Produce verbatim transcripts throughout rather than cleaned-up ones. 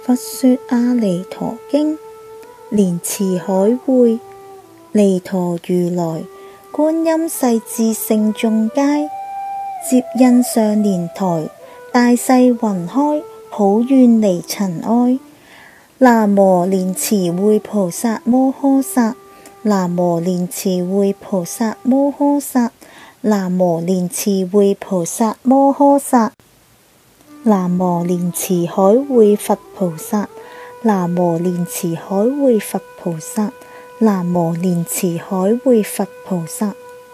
佛說阿彌陀經，蓮池海會，彌陀如來，觀音勢至聖眾皆，接引上蓮台，大勢雲開，普願離塵埃。南無蓮池會菩薩摩訶薩，南無蓮池會菩薩摩訶薩，南無蓮池會菩薩摩訶薩，南無蓮池海會佛菩薩，南無蓮池海會佛菩薩，南無蓮池海會佛菩薩。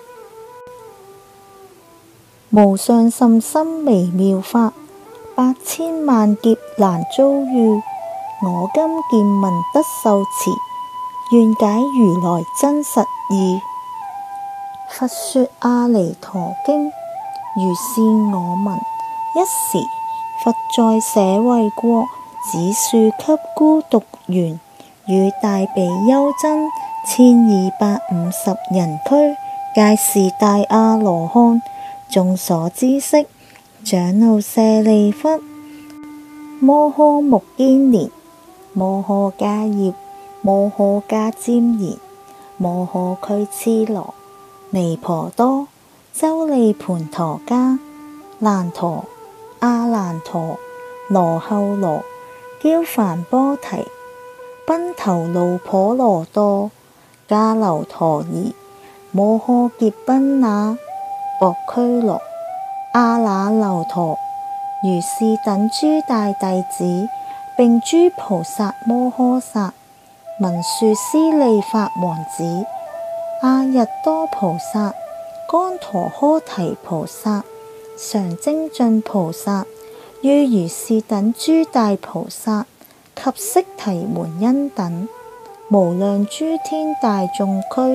無上甚深微妙法，百千萬劫難遭遇。我今見聞得受持，願解如來真實義。佛說阿彌陀經，如是我聞。一時，佛在舍衛國，祇樹給孤獨園，與大比丘僧千二百五十人俱，皆是大阿羅漢。眾所知識，長老舍利弗、摩訶目犍連、摩訶迦葉、摩訶迦旃延、摩訶拘絺羅、尼婆多、周利槃陀迦、難陀、阿難陀、羅睺羅、憍梵波提、賓頭盧婆羅多、迦留陀夷、摩訶劫賓那、博俱羅、阿那流陀，如是等諸大弟子，並諸菩薩摩訶薩，文殊師利法王子、阿逸多菩薩、乾陀訶提菩薩、常精進菩薩，於如是等諸大菩薩及釋提門因等，無量諸天大眾俱。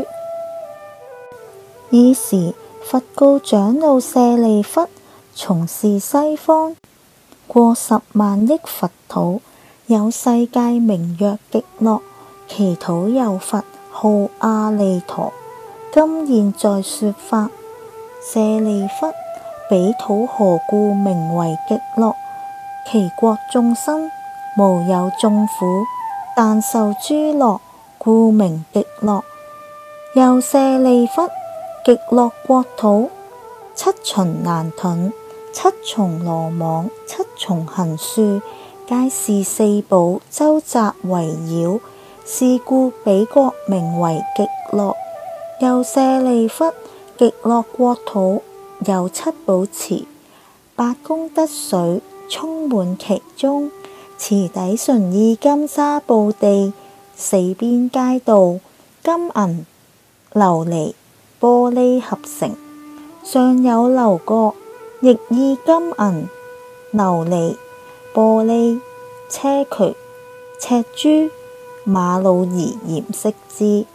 爾時，佛告長老舍利弗：從是西方，過十萬億佛土，有世界名曰極樂，其土有佛，號阿彌陀。今現在說法。舍利弗，彼土何故名為極樂？其國眾生無有眾苦，但受諸樂，故名極樂。又舍利弗，極樂國土，七重欄盾，七重羅網，七重行樹，皆是四寶周集圍繞，是故彼國名為極樂。又舍利弗，極樂國土有七寶池，八功德水充滿其中，池底純意金沙布地，四邊皆鍍，金銀琉璃玻璃合成，上有樓閣，亦以金銀琉璃玻璃硨磲赤珠瑪瑙夷嚴飾之。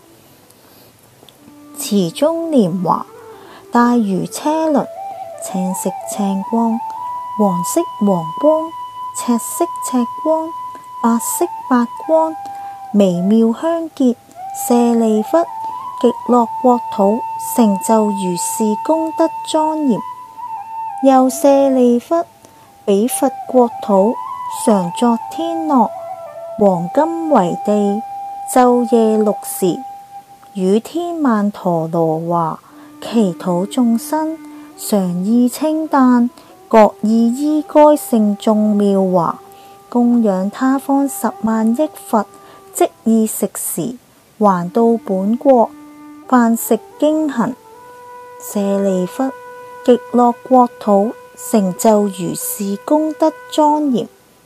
池中蓮華大如車輪，青色青光，黃色黃光，赤色赤光，白色白光，微妙香潔。舍利弗，極樂國土成就如是功德莊嚴。又舍利弗，彼佛國土常作天樂，黃金為地，晝夜六時，雨天曼陀羅華。其土眾生常意稱讚，各意依該聖眾妙華，供養他方十萬億佛，即以食時，還到本國，飯食經行。舍利弗，極樂國土成就如是功德莊嚴。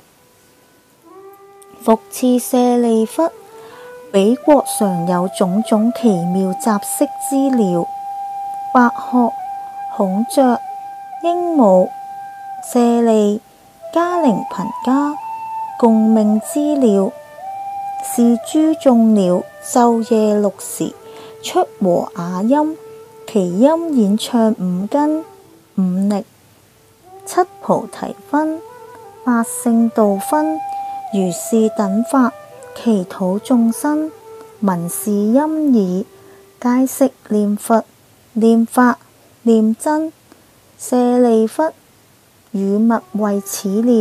復次舍利弗，彼國常有種種奇妙雜色之鳥，白鶴、孔雀、鸚鵡、舍利、迦陵頻伽，共鳴之鳥，是諸眾鳥晝夜六時出和雅音，其音演唱五根、五力、七菩提分、八聖道分，如是等法，其土眾生聞是音已，皆悉念佛、念法、念僧。舍利弗，汝勿為此鳥，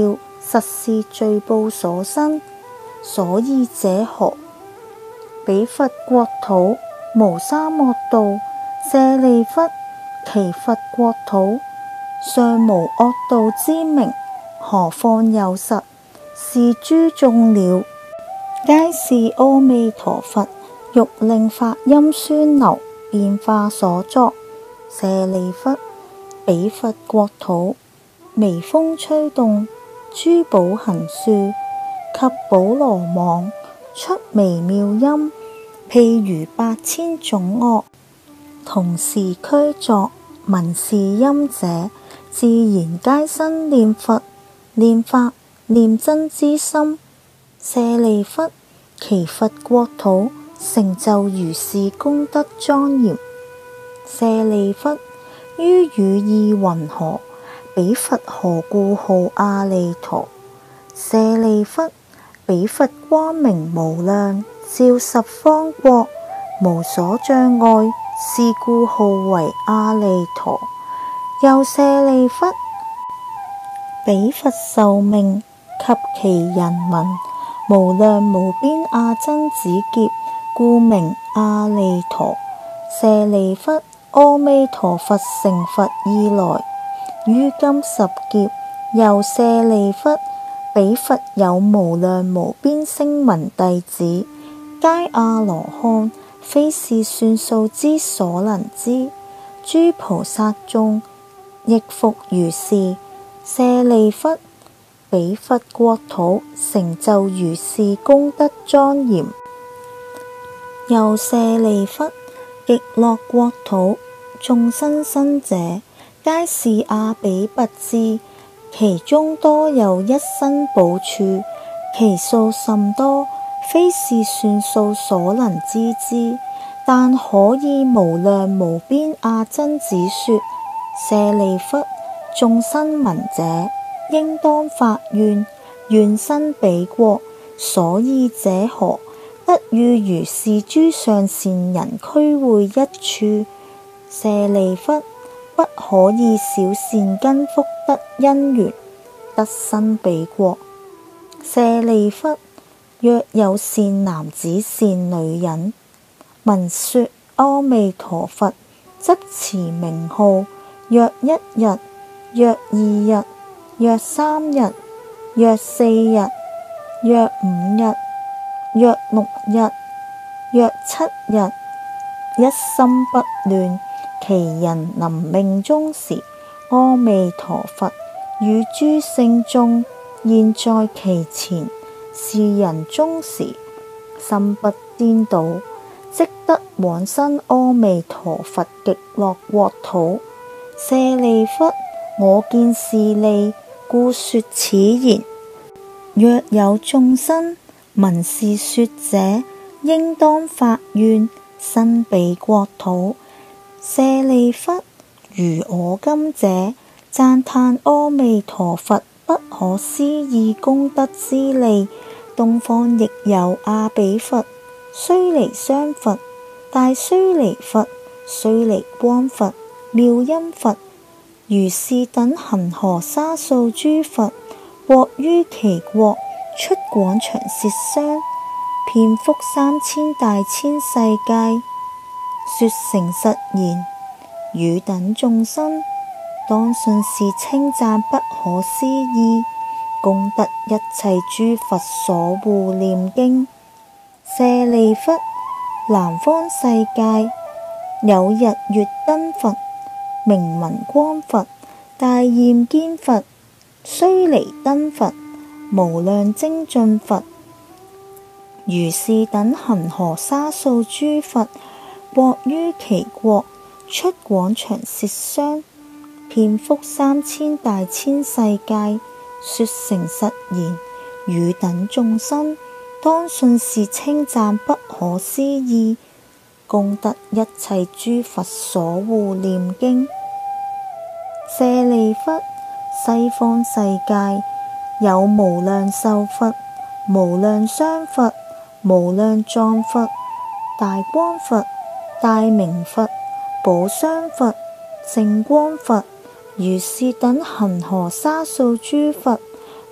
實是罪報所生，所以者何？彼佛國土，無三惡道。舍利弗，其佛國土尚無惡道之名，何況有實？是諸眾鳥，皆是阿彌陀佛欲令法音宣流變化所作。舍利弗，彼佛國土，微風吹動，諸寶行樹及寶羅網出微妙音，譬如百千種樂，同時俱作。聞是音者，自然皆生念佛、念法、念僧之心。舍利弗，其佛國土成就如是功德莊嚴。舍利弗，於語意云何？彼佛何故號阿利陀？舍利弗，彼佛光明無量，照十方國，無所障礙，是故號為阿利陀。又舍利弗，彼佛壽命及其人民，無量無邊阿僧祇劫，故名阿利陀。舍利弗，阿彌陀佛成佛以來，於今十劫。又舍利弗，彼佛有無量無邊聲聞弟子，皆阿羅漢，非是算數之所能知。諸菩薩眾亦復如是。舍利弗，彼佛國土成就如是功德莊嚴。又舍利弗，極樂國土眾生生者，皆是阿鞞跋致，其中多有一生補處，其數甚多，非是算數所能知之。但可以無量無邊阿僧祇說：舍利弗，眾生聞者，應當發願，願生彼國。所以者何？得與如是諸上善人俱會一處。舍利弗，不可以少善根福德因緣，得生彼國。舍利弗，若有善男子善女人，聞說阿彌陀佛，執持名號，若一日，若二日，若三日，若四日，若五日，若六日，若七日，一心不亂，其人臨命終時，阿彌陀佛與諸聖眾現在其前，是人終時心不顛倒，即得往生阿彌陀佛極樂國土。舍利弗，我見是利，故說此言。若有眾生聞是說者，應當發願生彼國土。舍利弗，如我今者，讚歎阿彌陀佛不可思議功德之利。東方亦有阿彼佛、須彌相佛、大須彌佛、須彌光佛、妙音佛，如是等恒河沙數諸佛，獲於其國，出廣長舌相，遍覆三千大千世界，說誠實言，汝等眾生當信是稱讚不可思議，功德一切諸佛所護念經。舍利弗，南方世界有日月燈佛、明雲光佛、大焰肩佛、須彌燈佛、無量精進佛，如是等恒河沙數諸佛，獲於其國，出廣長舌相，遍覆三千大千世界，說誠實言，汝等眾生當信是稱讚不可思議，功德一切諸佛所護念經。舍利弗，西方世界有無量壽佛、無量雙佛、無量藏佛、大光佛、大明佛、寶相佛、淨光佛，如是等恒河沙數諸佛，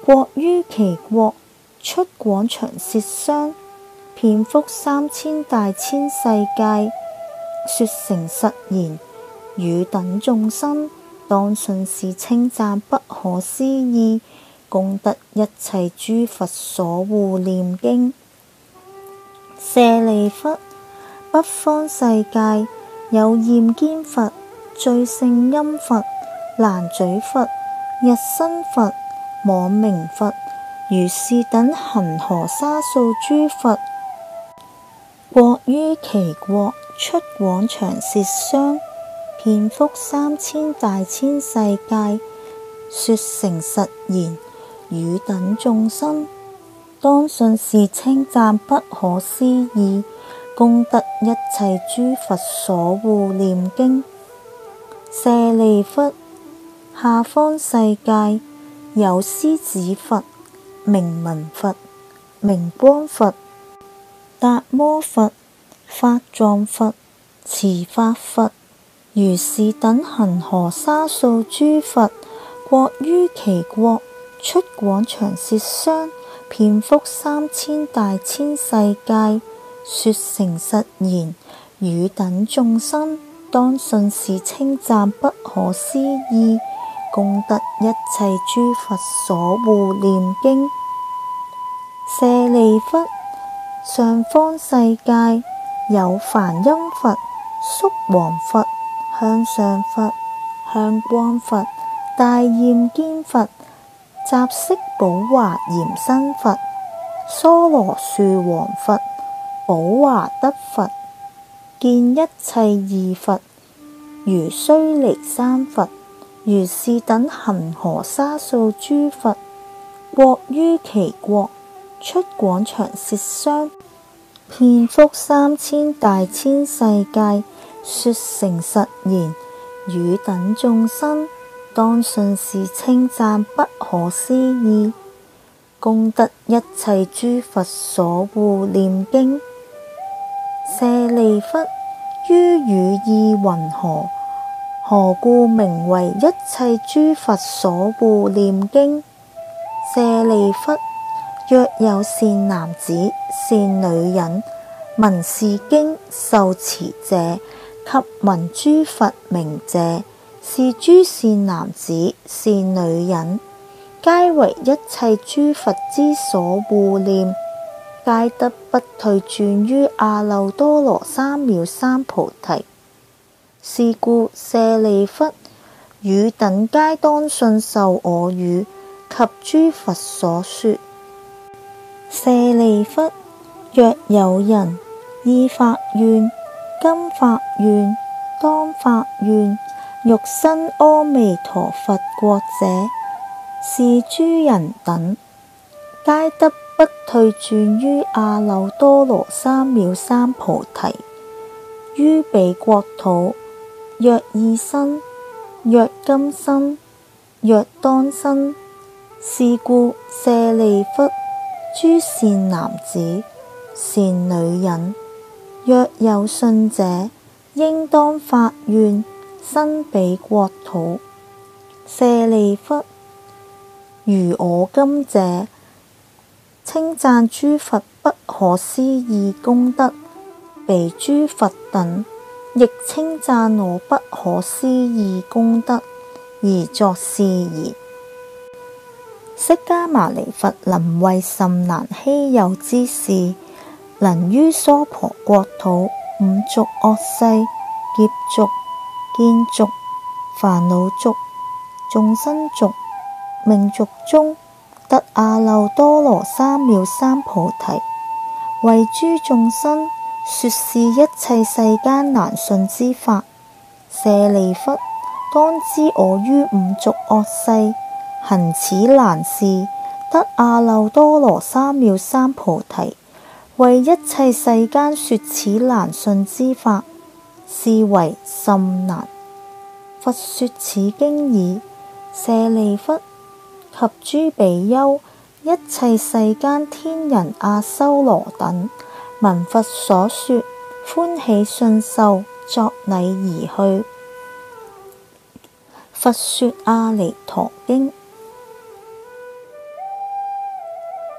國於其國，出廣長舌相，遍覆三千大千世界，說誠實言，汝等眾生當信是稱讚不可思議，功德一切諸佛所護念經。舍利弗，北方世界有焰肩佛、最勝音佛、難咀佛、日生佛、網明佛，如是等恒河沙數諸佛，國於其國，出廣長舌相，遍覆三千大千世界，說誠實言，汝等眾生當信是稱讚不可思議，功德一切諸佛所護念經。舍利弗，下方世界有獅子佛、明文佛、明光佛、達摩佛、法藏佛、持法佛，如是等恒河沙數諸佛，國於其國，出廣長舌相，遍覆三千大千世界，說誠實言，汝等眾生當信是稱讚不可思議，功德一切諸佛所護念經。舍利弗，上方世界有梵音佛、宿王佛、向上佛、向光佛、大焰肩佛、雜色寶華嚴身佛、娑羅樹王佛、寶華德佛、見一切義佛，如須彌山佛，如是等恒河沙數諸佛，國於其國，出廣長舌相，遍覆三千大千世界，說誠實言，汝等眾生當信是稱讚不可思議，功德一切諸佛所護念經。舍利弗，於汝意云何？何故名為一切諸佛所護念經？舍利弗，若有善男子、善女人，聞是經受持者，及聞諸佛名者，是諸善男子、善女人，皆為一切諸佛之所護念，皆得不退轉於阿耨多羅三藐三菩提。是故舍利弗，汝等皆當信受我語及諸佛所說。舍利弗，若有人意發願、今發願、當發願，欲生阿彌陀佛國者，是諸人等，皆得不退轉於阿耨多羅三藐三菩提。於彼國土，若已生，若今生，若當生。是故舍利弗，諸善男子、善女人，若有信者，應當發願生彼國土。舍利弗，如我今者，稱讚諸佛不可思議功德，彼諸佛等亦稱讚我不可思議功德，而作是言：釋迦牟尼佛能為甚難希有之事，能於娑婆國土五濁惡世、劫濁、見濁、煩惱濁、眾生濁、命濁中，得阿耨多羅三藐三菩提，為諸眾生說是一切世間難信之法。舍利弗，當知我於五濁惡世行此難事，得阿耨多羅三藐三菩提，為一切世間說此難信之法，是為甚難。佛說此經已，舍利弗，及諸比丘、一切世間天人阿修羅等，聞佛所說，歡喜信受，作禮而去。佛說阿彌陀經。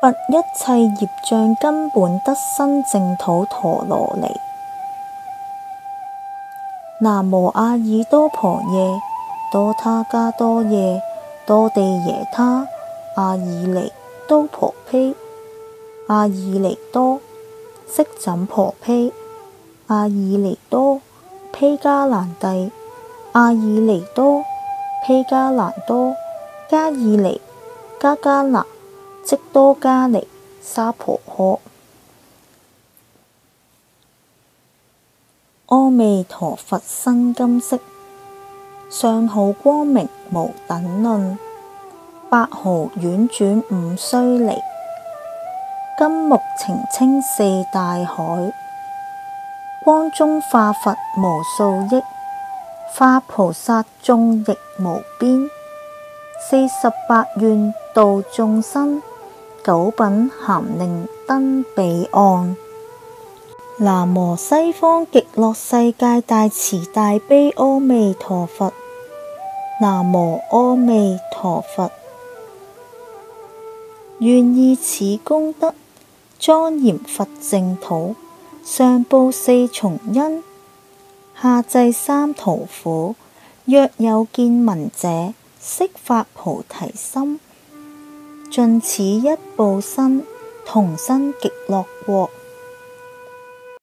拔一切業障根本得生淨土陀羅尼。南無阿爾多婆夜多他伽多夜多地耶他阿爾尼都婆毗阿爾尼多色枕婆毗阿爾尼多毗伽蘭帝阿爾尼多毗伽蘭多迦爾尼迦迦那即多迦尼沙婆訶。阿彌陀佛身金色，相好光明無等論，百毫婉轉五須彌，金木澄清四大海，光中化佛無數億，化菩薩眾亦無邊，四十八願度眾生，九品咸令登彼岸。南無西方極樂世界大慈大悲阿彌陀佛。南無阿彌陀佛。願以此功德莊嚴佛淨土，上報四重恩，下濟三途苦。若有見聞者，悉發菩提心，盡此一報身，同生極樂國。